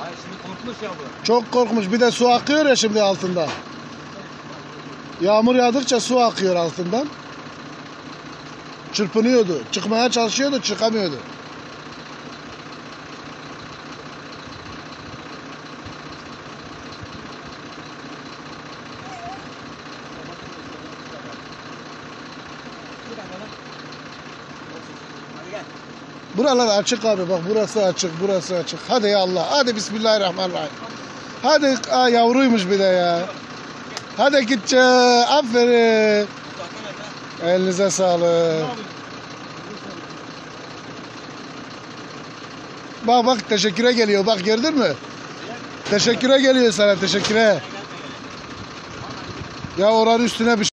şimdi korkmuş ya bu. Çok korkmuş. Bir de su akıyor ya şimdi altında. Yağmur yağdıkça su akıyor altından. Çırpınıyordu. Çıkmaya çalışıyordu, çıkamıyordu. Buralar açık abi, bak burası açık, burası açık. Hadi ya Allah, hadi Bismillahirrahmanirrahim. Hadi, yavruymuş bir de ya. Hadi gitçe, aferin. Elinize sağlık. Bak bak, teşekküre geliyor, bak gördün mü? Teşekküre geliyor sana, teşekküre. Ya oranın üstüne bir